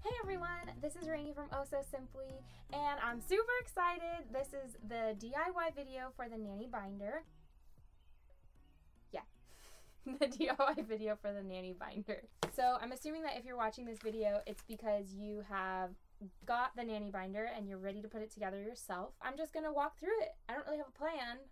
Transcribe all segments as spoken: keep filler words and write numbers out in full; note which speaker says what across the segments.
Speaker 1: Hey everyone, this is Rainy from Oh So Simply, and I'm super excited. This is the D I Y video for the Nanny Binder. Yeah, the D I Y video for the Nanny Binder. So I'm assuming that if you're watching this video, it's because you have got the Nanny Binder and you're ready to put it together yourself. I'm just gonna walk through it. I don't really have a plan.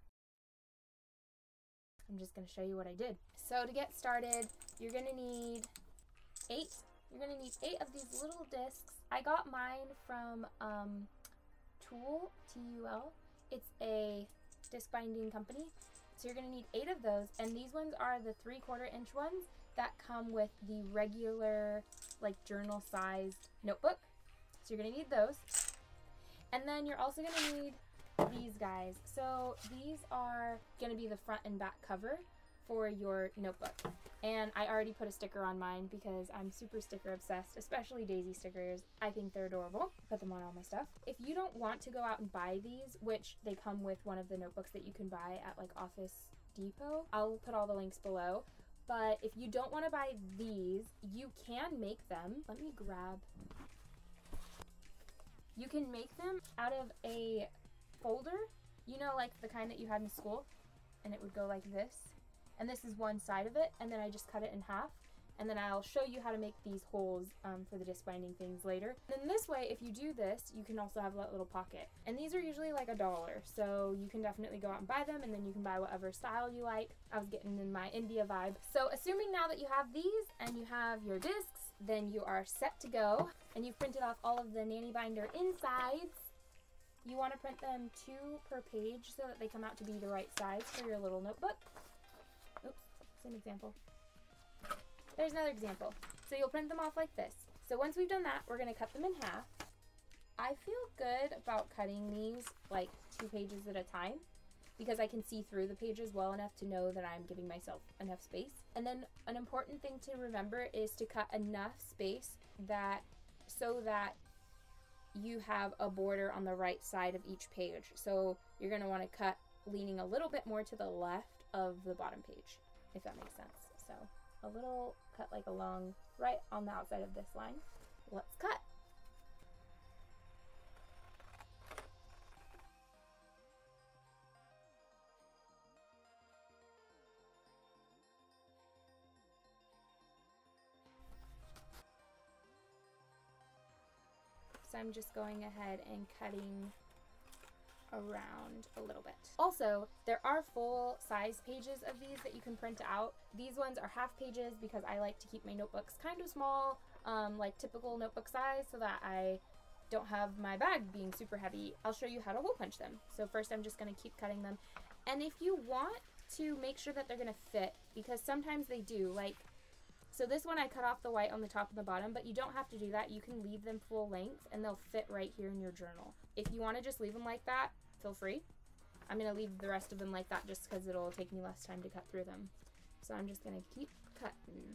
Speaker 1: I'm just gonna show you what I did. So to get started, you're gonna need eight You're going to need eight of these little discs. I got mine from um, Tulle, T U L. It's a disc binding company. So you're going to need eight of those. And these ones are the three quarter inch ones that come with the regular like journal sized notebook. So you're going to need those. And then you're also going to need these guys. So these are going to be the front and back cover for your notebook. And I already put a sticker on mine because I'm super sticker obsessed, especially daisy stickers. I think they're adorable. Put them on all my stuff. If you don't want to go out and buy these, which they come with one of the notebooks that you can buy at like Office Depot, I'll put all the links below. But if you don't want to buy these, you can make them. Let me grab. You can make them out of a folder, you know, like the kind that you had in school, and it would go like this. And this is one side of it, and then I just cut it in half, and then I'll show you how to make these holes um, for the disc binding things later. And then this way, if you do this, you can also have that little pocket. And these are usually like a dollar, so you can definitely go out and buy them, and then you can buy whatever style you like. I was getting in my India vibe. So assuming now that you have these and you have your discs, then you are set to go, and you've printed off all of the Nanny Binder insides. You want to print them two per page so that they come out to be the right size for your little notebook. Oops, same example. There's another example. So you'll print them off like this. So once we've done that, we're going to cut them in half. I feel good about cutting these like two pages at a time because I can see through the pages well enough to know that I'm giving myself enough space. And then an important thing to remember is to cut enough space that so that you have a border on the right side of each page. So you're going to want to cut leaning a little bit more to the left of the bottom page, if that makes sense. So a little cut like along right on the outside of this line. Let's cut. So I'm just going ahead and cutting around a little bit. Also, there are full size pages of these that you can print out. These ones are half pages because I like to keep my notebooks kind of small, um, like typical notebook size, so that I don't have my bag being super heavy. I'll show you how to hole punch them. So first I'm just going to keep cutting them. And if you want to make sure that they're going to fit, because sometimes they do, like, so this one I cut off the white on the top and the bottom, but you don't have to do that. You can leave them full length and they'll fit right here in your journal. If you want to just leave them like that, feel free. I'm going to leave the rest of them like that just because it'll take me less time to cut through them. So I'm just going to keep cutting.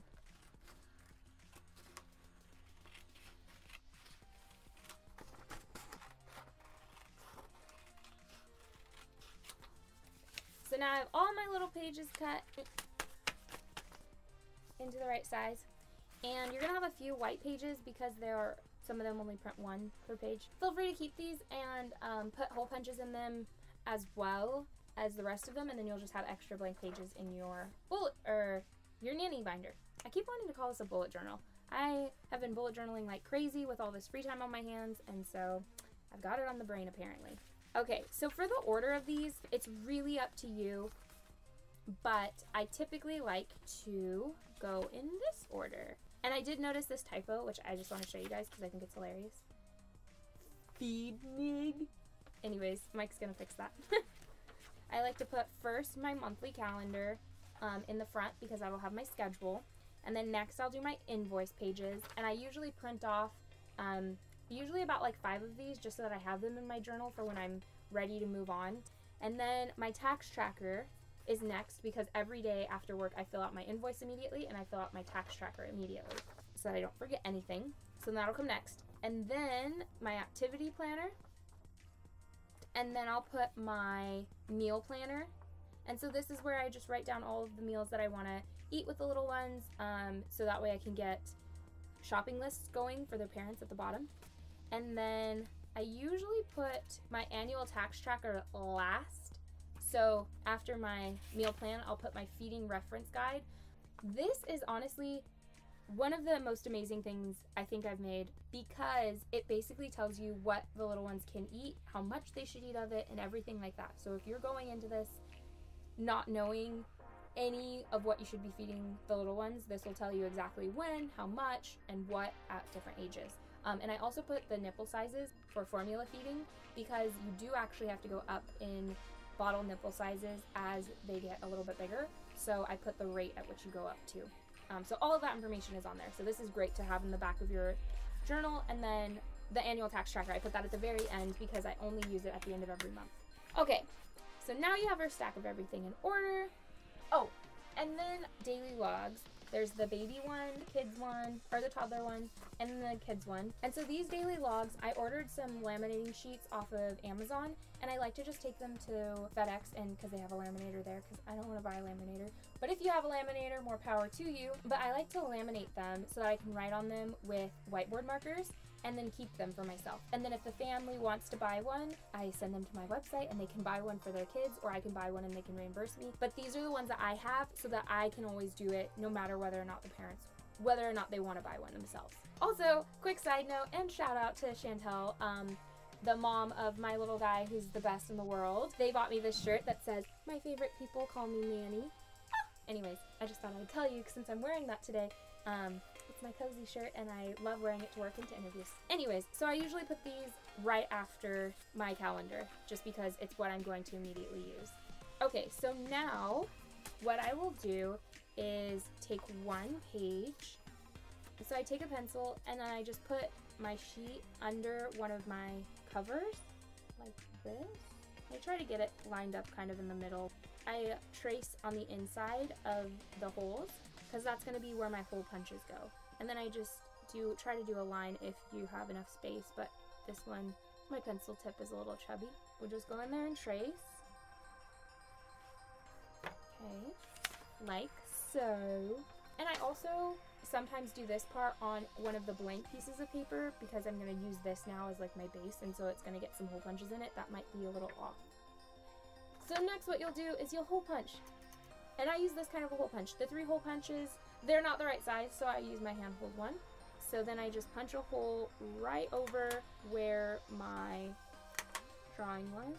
Speaker 1: So now I have all my little pages cut into the right size. And you're going to have a few white pages because there are some of them only print one per page. Feel free to keep these and um, put hole punches in them as well as the rest of them, and then you'll just have extra blank pages in your bullet or your Nanny Binder. I keep wanting to call this a bullet journal. I have been bullet journaling like crazy with all this free time on my hands, and so I've got it on the brain apparently. Okay, so for the order of these, it's really up to you, but I typically like to go in this order. And I did notice this typo, which I just want to show you guys because I think it's hilarious. Feednig. Anyways, Mike's gonna fix that. I like to put first my monthly calendar um, in the front because I will have my schedule. And then next I'll do my invoice pages. And I usually print off um, usually about like five of these just so that I have them in my journal for when I'm ready to move on. And then my tax tracker is next because every day after work I fill out my invoice immediately and I fill out my tax tracker immediately so that I don't forget anything. So that'll come next. And then my activity planner. And then I'll put my meal planner. And so this is where I just write down all of the meals that I want to eat with the little ones um, so that way I can get shopping lists going for their parents at the bottom. And then I usually put my annual tax tracker last. So after my meal plan, I'll put my feeding reference guide. This is honestly one of the most amazing things I think I've made, because it basically tells you what the little ones can eat, how much they should eat of it, and everything like that. So if you're going into this not knowing any of what you should be feeding the little ones, this will tell you exactly when, how much, and what at different ages. Um, and I also put the nipple sizes for formula feeding, because you do actually have to go up in bottle nipple sizes as they get a little bit bigger. So I put the rate at which you go up to. Um, so all of that information is on there. So this is great to have in the back of your journal. And then the annual tax tracker, I put that at the very end because I only use it at the end of every month. Okay, so now you have our stack of everything in order. Oh, and then daily logs. There's the baby one, the kids one, or the toddler one, and then the kids one. And so these daily logs, I ordered some laminating sheets off of Amazon, and I like to just take them to FedEx, and because they have a laminator there, because I don't want to buy a laminator. But if you have a laminator, more power to you. But I like to laminate them so that I can write on them with whiteboard markers and then keep them for myself. And then if the family wants to buy one, I send them to my website and they can buy one for their kids, or I can buy one and they can reimburse me. But these are the ones that I have so that I can always do it no matter whether or not the parents, whether or not they want to buy one themselves. Also, quick side note and shout out to Chantel, um, the mom of my little guy who's the best in the world. They bought me this shirt that says, "My favorite people call me Nanny." Ah! Anyways, I just thought I would tell you since I'm wearing that today. Um, It's my cozy shirt and I love wearing it to work and to interviews. Anyways, so I usually put these right after my calendar just because it's what I'm going to immediately use. Okay, so now what I will do is take one page. So I take a pencil and then I just put my sheet under one of my covers like this. I try to get it lined up kind of in the middle. I trace on the inside of the holes because that's going to be where my hole punches go. And then I just do try to do a line if you have enough space, but this one, my pencil tip is a little chubby. We'll just go in there and trace. Okay, like so. And I also sometimes do this part on one of the blank pieces of paper because I'm going to use this now as like my base, and so it's going to get some hole punches in it. That might be a little off. So next what you'll do is you'll hole punch. And I use this kind of a hole punch. The three hole punches, they're not the right size, so I use my hand hold one. So then I just punch a hole right over where my drawing was.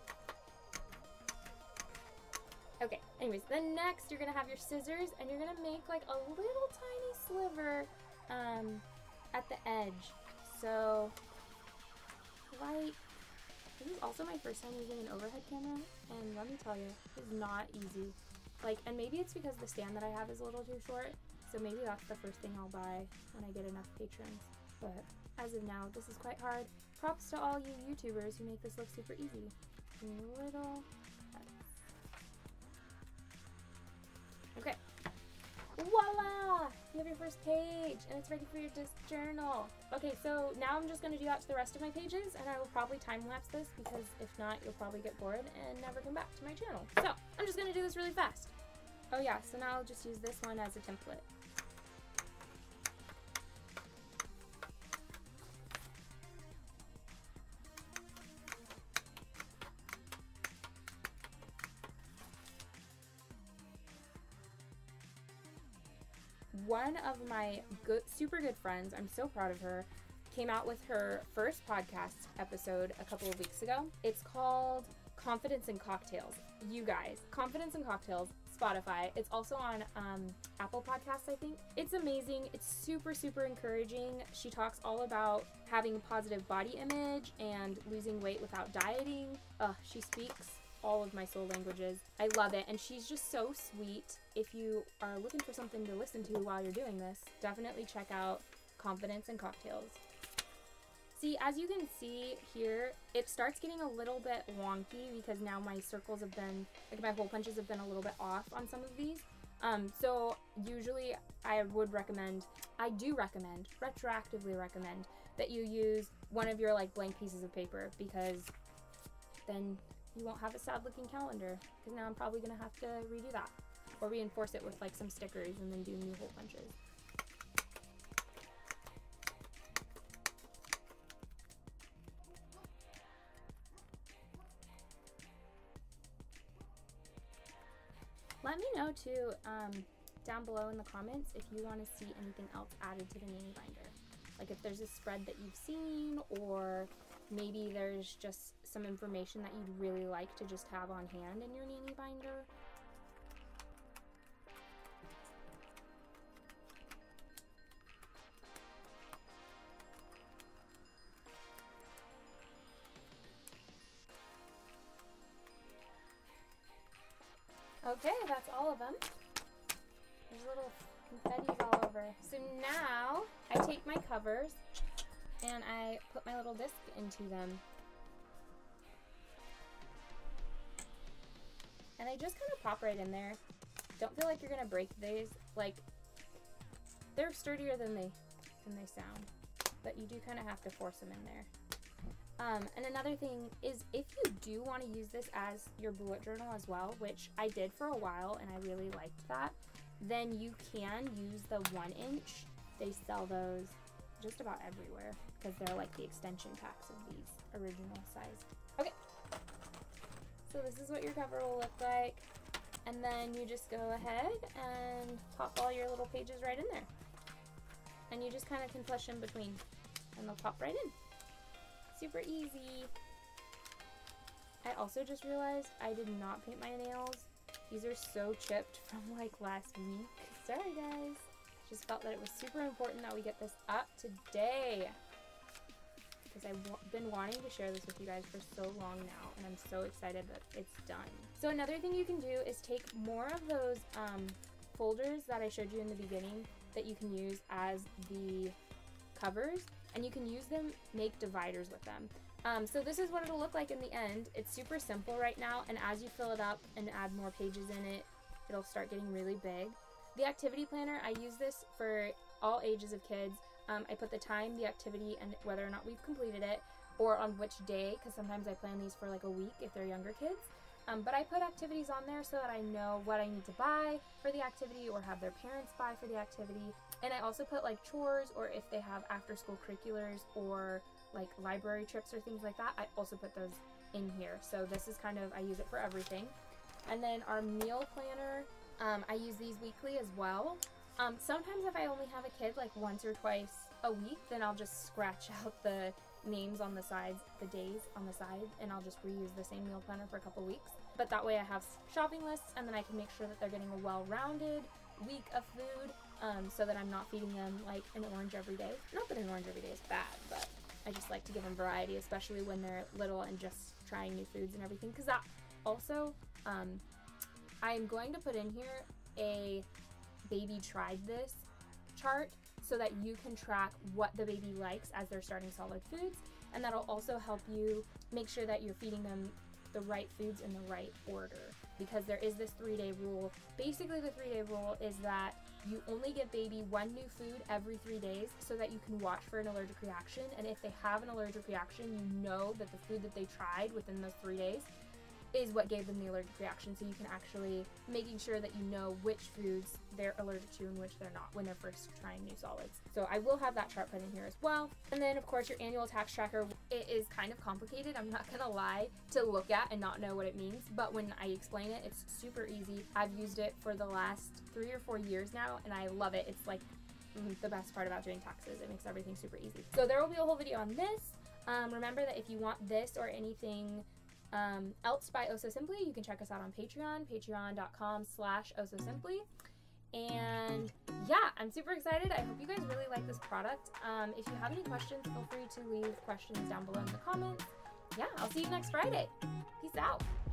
Speaker 1: Okay, anyways, then next you're gonna have your scissors and you're gonna make like a little tiny sliver um, at the edge. So, right, this is also my first time using an overhead camera, and let me tell you, it's not easy. Like, and maybe it's because the stand that I have is a little too short, so maybe that's the first thing I'll buy when I get enough patrons. But as of now, this is quite hard. Props to all you YouTubers who make this look super easy. Little cuts. Okay. Voila! You have your first page, and it's ready for your disc journal. Okay, so now I'm just going to do that to the rest of my pages, and I will probably time-lapse this, because if not, you'll probably get bored and never come back to my channel. So, I'm just going to do this really fast. Oh yeah, so now I'll just use this one as a template. One of my good, super good friends, I'm so proud of her, came out with her first podcast episode a couple of weeks ago. It's called Confidence in Cocktails. You guys, Confidence in Cocktails, Spotify. It's also on um, Apple Podcasts, I think. It's amazing. It's super, super encouraging. She talks all about having a positive body image and losing weight without dieting. Ugh, she speaks all of my soul languages. I love it, and she's just so sweet. If you are looking for something to listen to while you're doing this, definitely check out Confidence in Cocktails. See, as you can see here, it starts getting a little bit wonky because now my circles have been, like my hole punches have been a little bit off on some of these. Um, so usually I would recommend, I do recommend, retroactively recommend, that you use one of your like blank pieces of paper, because then you won't have a sad looking calendar, because now I'm probably going to have to redo that or reinforce it with like some stickers and then do new hole punches. to um, down below in the comments if you want to see anything else added to the Nanny Binder. Like if there's a spread that you've seen, or maybe there's just some information that you'd really like to just have on hand in your Nanny Binder. Okay, that's all of them. There's little confettis all over. So now I take my covers and I put my little disc into them. And I just kind of pop right in there. Don't feel like you're gonna break these. Like, they're sturdier than they than they sound, but you do kind of have to force them in there. Um, and another thing is, if you do want to use this as your bullet journal as well, which I did for a while and I really liked that, then you can use the one inch. They sell those just about everywhere because they're like the extension packs of these original size. Okay, so this is what your cover will look like. And then you just go ahead and pop all your little pages right in there. And you just kind of can push in between and they'll pop right in. Super easy. I also just realized I did not paint my nails. These are so chipped from like last week. Sorry guys. Just felt that it was super important that we get this up today, because I've w been wanting to share this with you guys for so long now, and I'm so excited that it's done. So another thing you can do is take more of those um, folders that I showed you in the beginning that you can use as the covers, and you can use them, make dividers with them. Um, so this is what it'll look like in the end. It's super simple right now, and as you fill it up and add more pages in it, it'll start getting really big. The activity planner, I use this for all ages of kids. Um, I put the time, the activity, and whether or not we've completed it, or on which day, because sometimes I plan these for like a week if they're younger kids. Um, but I put activities on there so that I know what I need to buy for the activity or have their parents buy for the activity. And I also put like chores, or if they have after school curriculars or like library trips or things like that, I also put those in here. So this is kind of, I use it for everything. And then our meal planner, um, I use these weekly as well. Um, sometimes if I only have a kid like once or twice a week, then I'll just scratch out the names on the sides, the days on the side, and I'll just reuse the same meal planner for a couple weeks. But that way I have shopping lists, and then I can make sure that they're getting a well-rounded week of food, um, so that I'm not feeding them like an orange every day. Not that an orange every day is bad, but I just like to give them variety, especially when they're little and just trying new foods and everything. Because that also, um, I'm going to put in here a baby tried this chart so that you can track what the baby likes as they're starting solid foods, and that'll also help you make sure that you're feeding them the right foods in the right order, because there is this three-day rule. Basically, the three-day rule is that you only give baby one new food every three days so that you can watch for an allergic reaction, and if they have an allergic reaction, you know that the food that they tried within those three days is what gave them the allergic reaction, so you can actually making sure that you know which foods they're allergic to and which they're not when they're first trying new solids. So I will have that chart put in here as well. And then of course your annual tax tracker. It is kind of complicated, I'm not gonna lie, to look at and not know what it means, but when I explain it, it's super easy. I've used it for the last three or four years now, and I love it. It's like mm, the best part about doing taxes. It makes everything super easy. So there will be a whole video on this. Um, remember that if you want this or anything Um, else by Oh So Simply, you can check us out on Patreon, patreon.com slash Oh So Simply. And yeah, I'm super excited. I hope you guys really like this product. Um, if you have any questions, feel free to leave questions down below in the comments. Yeah, I'll see you next Friday. Peace out.